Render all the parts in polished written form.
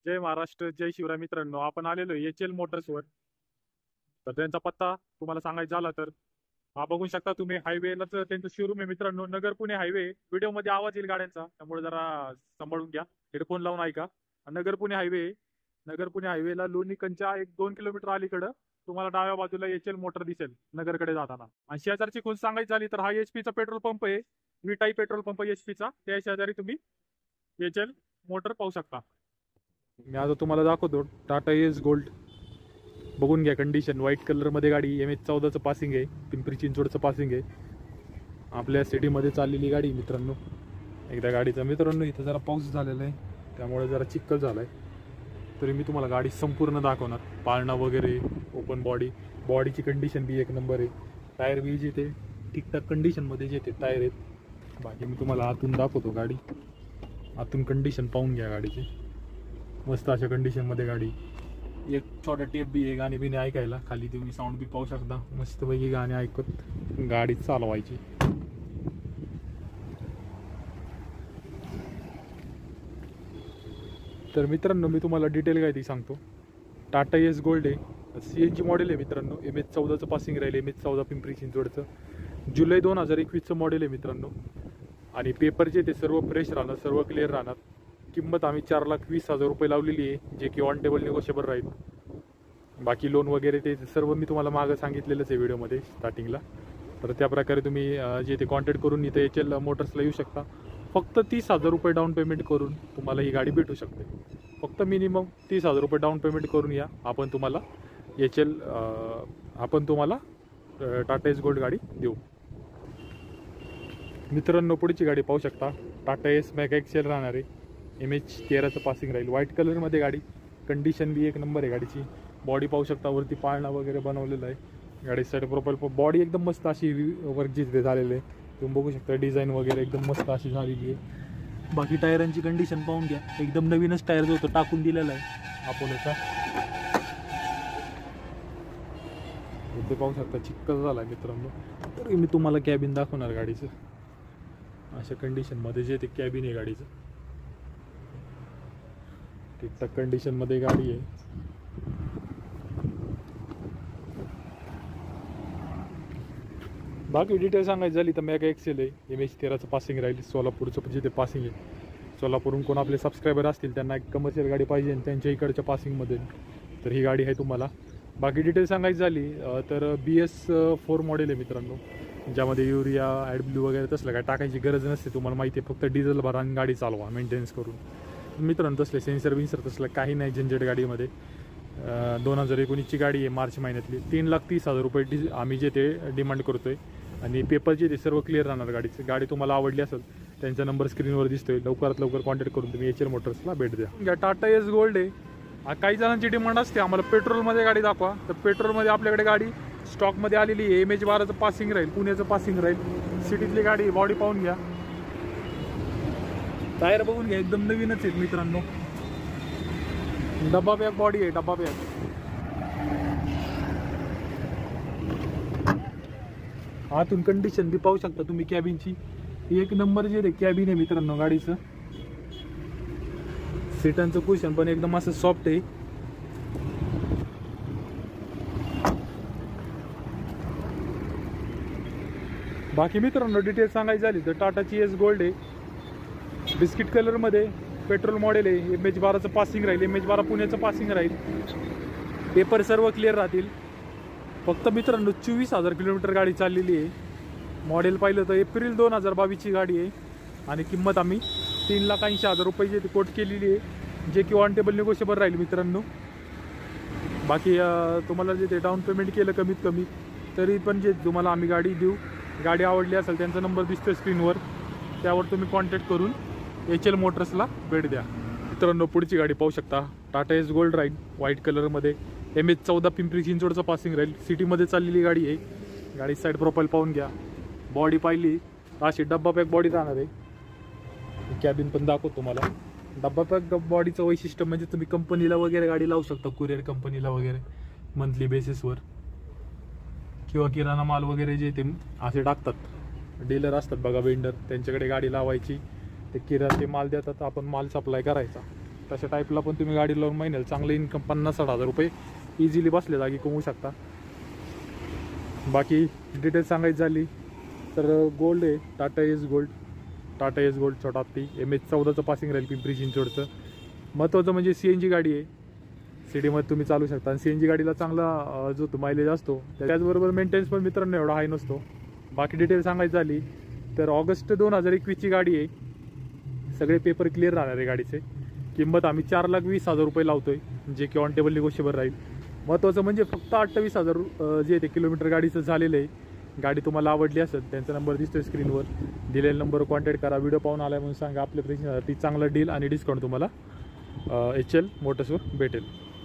जय महाराष्ट्र, जय शिवराय मित्रांनो. आपण आलेलो एचएल मोटर्सवर. तर त्यांचा पत्ता तुम्हाला सांगायचा झाला तर हा बघू शकता तुम्ही. हायवेलाच त्यांचं शोरूम आहे मित्रांनो. नगर पुणे हायवे. व्हिडिओ मध्ये आवाज येईल गाड्यांचा, त्यामुळे जरा सांभाळून घ्या, हेडफोन लावून ऐका. नगर पुणे हायवे. नगर पुणे हायवेला लोणीकंच्या 1-2 किलोमीटर अलीकडं तुम्हाला डाव्या बाजूला एचएल मोटर दिसेल नगरकडे जाताना. आणि शेजारची खून सांगायची झाली तर हा एचपीचा पेट्रोल पंप आहे. व्ही टाईप पेट्रोल पंप एचपीचा. त्या शेजारी तुम्ही एचएल मोटर पाहू शकता. मी आता तुम्हाला दाखवतो टाटा एस गोल्ड. बघून घ्या कंडिशन. व्हाईट कलर मध्ये गाडी. MH14चं पासिंग आहे. पिंपरी चिंचवडचं पासिंग आहे. आपल्या सिटीमध्ये चाललेली गाडी मित्रांनो. एकदा गाडीचा मित्रांनो इथं जरा पाऊस झालेला आहे, त्यामुळे जरा चिखल झालाय. तरी मी तुम्हाला गाडी संपूर्ण दाखवणार. पाळणा वगैरे, ओपन बॉडीची कंडिशन बी एक नंबर आहे. टायर बी जे ते ठीकठाक कंडिशनमध्ये जे ते टायर आहेत. बाकी मी तुम्हाला आतून दाखवतो गाडी. आतून कंडिशन पाहून घ्या गाडीची. मस्त अशा कंडिशनमध्ये गाडी. एक छोटा टेप बी आहे गाणी बिणी ऐकायला. खाली तुम्ही साऊंड बी पाहू शकता. मस्तपैकी गाणी ऐकत गाडी चालवायची. तर मित्रांनो मी तुम्हाला डिटेल काय ती सांगतो. टाटा एस गोल्ड आहे. CNG मॉडेल आहे मित्रांनो. MH14चं पासिंग राहील. MH14 पिंपरी चिंचवडचं. जुलै 2021चं मॉडेल आहे मित्रांनो. आणि पेपर जे ते सर्व फ्रेश राहणार, सर्व क्लिअर राहणार. किंमत आम्ही 4,20,000 रुपये लावलेली आहे, जे की ऑन टेबल निगोशिएबल राहील. बाकी लोन वगैरे ते सर्व मी तुम्हाला मागं सांगितलेलंच आहे व्हिडिओमध्ये स्टार्टिंगला. तर त्या प्रकारे तुम्ही जे ते कॉन्टॅक्ट करून इथे एचएल मोटर्सला येऊ शकता. फक्त 30,000 रुपये डाऊन पेमेंट करून तुम्हाला ही गाडी भेटू शकते. फक्त मिनिमम 30,000 रुपये डाऊन पेमेंट करून या. आपण तुम्हाला टाटा एस गोल्ड गाडी देऊ. मित्रांनो पुढची गाडी पाहू शकता. टाटा एस मेगा एक्सेल राहणार आहे. MH13चं पासिंग राहील. व्हाईट कलरमध्ये गाडी. कंडिशन बी एक नंबर आहे गाडीची. बॉडी पाहू शकता. वरती पाळणा वगैरे बनवलेला आहे. गाडी साईड प्रोफाईल बॉडी एकदम मस्त अशी वर्क जिथे झालेलं आहे तुम्ही बघू शकता. डिझाईन वगैरे एकदम मस्त अशी झालेली आहे. बाकी टायरांची कंडिशन पाहून घ्या. एकदम नवीनच टायर जो होतं टाकून दिलेला आहे अपोलोचा. इथे पाहू शकता चिक्कल झाला आहे मित्रांनो. तर मी तुम्हाला कॅबिन दाखवणार गाडीचं. अशा कंडिशनमध्ये जे ते कॅबिन आहे गाडीचं. ठीकठाक कंडिशनमध्ये गाडी आहे. बाकी डिटेल सांगायची झाली तर मेगा एक्सेल आहे. MH13चं पासिंग राहील. सोलापूरचं जे ते पासिंग आहे. सोलापूरहून कोण आपले सबस्क्रायबर असतील त्यांना एक कमर्शियल गाडी पाहिजे त्यांच्या इकडच्या पासिंगमध्ये, तर ही गाडी आहे तुम्हाला. बाकी डिटेल सांगायची झाली तर BS4 मॉडेल आहे मित्रांनो, ज्यामध्ये युरिया ॲडब्ल्यू वगैरे तसलं काय टाकायची गरज नसते. तुम्हाला माहिती आहे, फक्त डिझेल भरा आणि गाडी चालवा मेंटेनन्स करून. मित्रांनो तसले सेन्सर तसलं काही नाही झंझट गाडीमध्ये. 2019ची गाडी आहे. मार्च महिन्यातली. 3,30,000 रुपये आम्ही जे ते डिमांड करतोय. आणि पेपर जे ते सर्व क्लिअर राहणार गाडीचं. गाडी तुम्हाला आवडली असेल त्यांचा नंबर स्क्रीनवर दिसतोय. लवकरात लवकर कॉन्टॅक्ट करून तुम्ही एचएल मोटर्सला भेट द्या. टाटा एस गोल्ड आहे. काही जणांची डिमांड असते आम्हाला पेट्रोलमध्ये गाडी दाखवा, तर पेट्रोलमध्ये आपल्याकडे गाडी स्टॉकमध्ये आलेली आहे. MH12चं पासिंग राहील. पुण्याचं पासिंग राहील. सिटीतली गाडी. बॉडी पाहून घ्या. टायर बघून घ्या. एकदम नवीनच आहेत मित्रांनो. डब्बा पॅक बॉडी आहे. डब्बा पॅक. आतून कंडिशन बी पाहू शकता तुम्ही कॅबिनची. एक नंबर जे ते कॅबिन आहे मित्रांनो गाडीचं. सीटांचं कुशन पण एकदम असं सॉफ्ट आहे. बाकी मित्रांनो डिटेल सांगायची झाली तर टाटाची एस गोल्ड आहे. बिस्किट कलरमध्ये पेट्रोल मॉडेल आहे. MH12चं पासिंग राहील. MH12 पुण्याचं पासिंग राहील. पेपर सर्व क्लिअर राहतील. फक्त मित्रांनो 24,000 किलोमीटर गाडी चाललेली आहे. मॉडेल पाहिलं तर एप्रिल 2022ची गाडी आहे. आणि किंमत आम्ही 3,80,000 रुपये कोट केलेली आहे, जे की ऑन टेबल निगोशिएबल राहील मित्रांनो. बाकी तुम्हाला जे ते डाऊन पेमेंट केलं कमीत कमी तरी पण जे तुम्हाला आम्ही गाडी देऊ. गाडी आवडली असेल त्यांचा नंबर दिसतो स्क्रीनवर, त्यावर तुम्ही कॉन्टॅक्ट करून एचएल मोटर्सला भेट द्या. मित्रांनो पुढची गाडी पाहू शकता. टाटा एस गोल्ड राहील. व्हाईट कलरमध्ये. MH14 पिंपरी चिंचवडचं पासिंग राहील. सिटीमध्ये चाललेली गाडी आहे. गाडी साईड प्रोफाईल पाहून घ्या. बॉडी पाहिली अशी डब्बा पॅक बॉडी राहणार आहे. कॅबिन पण दाखवतो तुम्हाला. डब्बा पॅक बॉडीचं वैशिष्ट्य म्हणजे तुम्ही कंपनीला वगैरे गाडी लावू शकता. कुरिअर कंपनीला वगैरे मंथली बेसिसवर, किंवा किराणा माल वगैरे जे ते असे टाकतात. डीलर असतात बघा, वेंडर, त्यांच्याकडे गाडी लावायची. ते माल देतात. आपण माल सप्लाय करायचा. तशा टाईपला पण तुम्ही गाडी लावून महिन्याला चांगलं इन्कम 50-60 हजार रुपये इझिली बसल्या जागी कमवू शकता. बाकी डिटेल सांगायची झाली तर गोल्ड आहे टाटा एस गोल्ड छोटा हत्ती MH14चं पासिंग राहील पिंपरी चिंचवडचं. महत्त्वाचं म्हणजे CNG गाडी आहे, सिटीमध्ये तुम्ही चालू शकता आणि CNG गाडीला चांगला जो मायलेज असतो. त्याचबरोबर मेंटेनन्स पण मित्रांनो एवढा हाय नसतो. बाकी डिटेल सांगायची झाली तर ऑगस्ट 2021ची गाडी आहे, सगळे पेपर क्लिअर राहणार आहे गाडीचे. किंमत आम्ही 4,20,000 रुपये लावतोय, जे की ऑन टेबल निगोशिएबल राहील. महत्त्वाचं म्हणजे फक्त 28,000 जे ते किलोमीटर गाडीचं झालेलं आहे. गाडी तुम्हाला आवडली असेल त्यांचा नंबर दिसतोय स्क्रीनवर, दिलेल्या नंबरवर कॉन्टॅक्ट करा. व्हिडिओ पाहून आलाय म्हणून सांगा, आपल्या प्रेक्षकांसाठी चांगला डील आणि डिस्काउंट तुम्हाला HL मोटर्सवर भेटेल.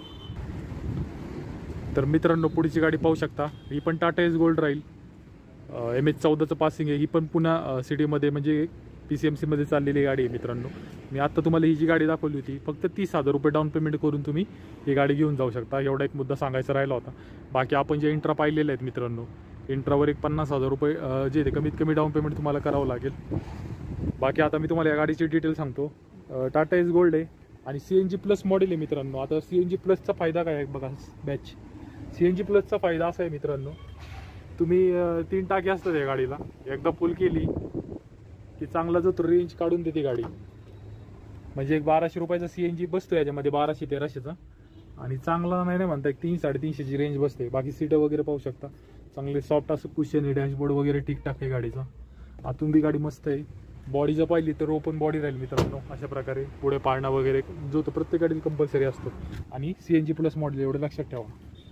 तर मित्रांनो पुढची गाडी पाहू शकता, ही पण टाटा एस गोल्ड राहील. MH14चं पासिंग आहे. ही पण पुन्हा सिटीमध्ये म्हणजे PCMC मध्ये चाललेली गाडी आहे मित्रांनो. मी आत्ता तुम्हाला ही जी गाडी दाखवली होती फक्त 30,000 रुपये डाऊन पेमेंट करून तुम्ही ही गाडी घेऊन जाऊ शकता. एवढा एक मुद्दा सांगायचा राहिला होता. बाकी आपण जे इंट्रा पाहिलेले आहेत मित्रांनो, इंट्रावर एक 50,000 रुपये जे ते कमीत कमी डाऊन पेमेंट तुम्हाला करावं लागेल. बाकी आता मी तुम्हाला या गाडीची डिटेल सांगतो. टाटा एस गोल्ड आहे आणि CNG प्लस मॉडेल आहे मित्रांनो. आता CNG प्लसचा फायदा काय आहे बघा बॅच. CNG प्लसचा फायदा असा आहे मित्रांनो, तुम्ही 3 टाकी असतात या गाडीला, एकदा फुल केली की चांगला जो तो रेंज काढून देते गाडी. म्हणजे एक 1200 रुपयाचा CNG बसतो याच्यामध्ये, 1200-1300चा, आणि चांगला नाही म्हणता एक 300-350ची रेंज बसते. बाकी सीटं वगैरे पाहू शकता, चांगले सॉफ्ट असं कुशन आहे. डॅशबोर्ड वगैरे ठीकठाक आहे गाडीचा. आतून बी गाडी मस्त आहे. बॉडी जर पाहिली तर ओपन बॉडी राहील मित्रांनो. अशा प्रकारे पुढे पाळणा वगैरे जो तो प्रत्येक गाडीला कंपल्सरी असतो. आणि CNG प्लस मॉडेल एवढं लक्षात ठेवा.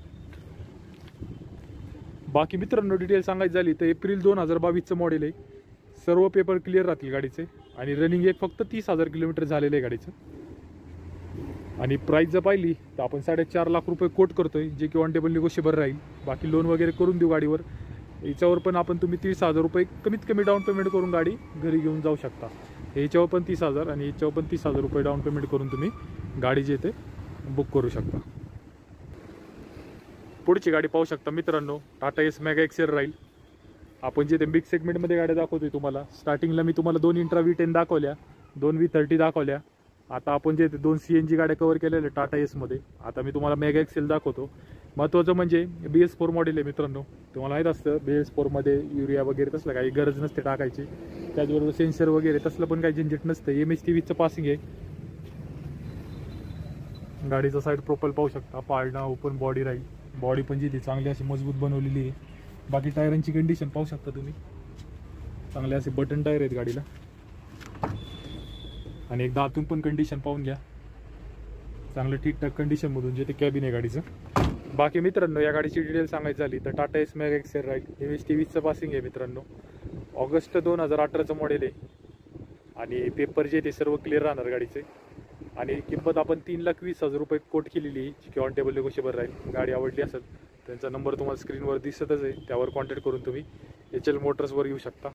बाकी मित्रांनो डिटेल सांगायची झाली तर एप्रिल 2022चं मॉडेल आहे. सर्व पेपर क्लिअर राहतील गाडीचे आणि रनिंग एक फक्त 30,000 किलोमीटर झालेलं आहे गाडीचं. आणि प्राईस जर पाहिली तर आपण 4.5 लाख रुपये कोट करतोय, जे की ऑन टेबल निगोशिएबल राहील. बाकी लोन वगैरे करून देऊ गाडीवर. याच्यावर पण आपण तुम्ही 30,000 रुपये कमीत कमी डाऊन पेमेंट करून गाडी घरी घेऊन जाऊ शकता. याच्यावर पण 30,000 आणि याच्यावर पण 30,000 रुपये डाऊन पेमेंट करून तुम्ही गाडी जे ते बुक करू शकता. पुढची गाडी पाहू शकता मित्रांनो, टाटा एस मेगा एक्सेल राहील. आपण जे ते बिग सेगमेंटमध्ये गाड्या दाखवतोय तुम्हाला. स्टार्टिंगला मी तुम्हाला 2 इंट्रा V10 दाखवल्या, 2 V30 दाखवल्या. आता आपण जे ते 2 CNG गाड्या कव्हर केलेल्या टाटा एसमध्ये. आता मी तुम्हाला मेगा एक्सेल दाखवतो. महत्त्वाचं म्हणजे BS4 मॉडेल आहे मित्रांनो. तुम्हाला माहीत असतं BS4मध्ये युरिया वगैरे तसलं काही गरज नसते टाकायची. त्याचबरोबर सेन्सर वगैरे तसलं पण काही झंझट नसतं. MH23चं पासिंग आहे. गाडीचा साईड प्रोफाईल पाहू शकता, पाळणा ओपन बॉडी राहील. बॉडी पण जी ती चांगली अशी मजबूत बनवलेली आहे. बाकी टायरांची कंडिशन पाहू शकता तुम्ही, चांगले असे बटन टायर आहेत गाडीला. आणि एकदा आतून पण कंडिशन पाहून घ्या, चांगलं ठीकठाक कंडिशनमधून जे ते कॅबिन आहे गाडीचं. बाकी मित्रांनो या गाडीची डिटेल सांगायची झाली तर टाटा एस मेगा एक्सेल राहील. MH23चं पासिंग आहे मित्रांनो. ऑगस्ट 2018चं मॉडेल आहे आणि पेपर जे ते सर्व क्लिअर राहणार गाडीचे. आणि किंमत आपण 3,20,000 रुपये कोट केलेली आहे, जी की ऑन टेबल निगोशिएबल राहील. गाडी आवडली असेल त्यांचा नंबर तुम्हाला स्क्रीनवर दिसतच आहे, त्यावर कॉन्टॅक्ट करून तुम्ही HL मोटर्सवर येऊ शकता.